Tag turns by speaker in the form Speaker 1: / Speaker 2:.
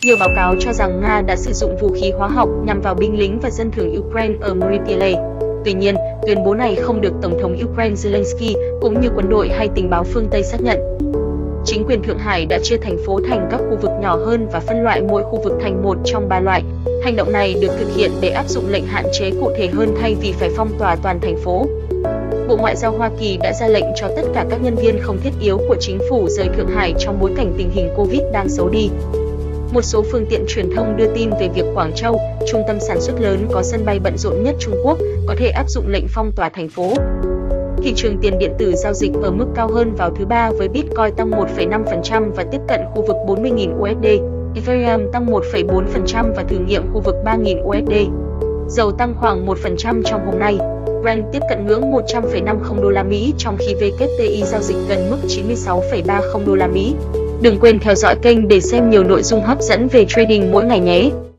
Speaker 1: Nhiều báo cáo cho rằng Nga đã sử dụng vũ khí hóa học nhằm vào binh lính và dân thường Ukraine ở Mariupol. Tuy nhiên, tuyên bố này không được Tổng thống Ukraine Zelensky cũng như quân đội hay tình báo phương Tây xác nhận. Chính quyền Thượng Hải đã chia thành phố thành các khu vực nhỏ hơn và phân loại mỗi khu vực thành một trong 3 loại. Hành động này được thực hiện để áp dụng lệnh hạn chế cụ thể hơn thay vì phải phong tỏa toàn thành phố. Bộ Ngoại giao Hoa Kỳ đã ra lệnh cho tất cả các nhân viên không thiết yếu của chính phủ rời Thượng Hải trong bối cảnh tình hình Covid đang xấu đi. Một số phương tiện truyền thông đưa tin về việc Quảng Châu, trung tâm sản xuất lớn có sân bay bận rộn nhất Trung Quốc, có thể áp dụng lệnh phong tỏa thành phố. Thị trường tiền điện tử giao dịch ở mức cao hơn vào thứ Ba với Bitcoin tăng 1,5% và tiếp cận khu vực 40.000 USD, Ethereum tăng 1,4% và thử nghiệm khu vực 3.000 USD. Dầu tăng khoảng 1% trong hôm nay. Brent tiếp cận ngưỡng 100,50 đô la Mỹ trong khi WTI giao dịch gần mức 96,30 đô la Mỹ. Đừng quên theo dõi kênh để xem nhiều nội dung hấp dẫn về trading mỗi ngày nhé.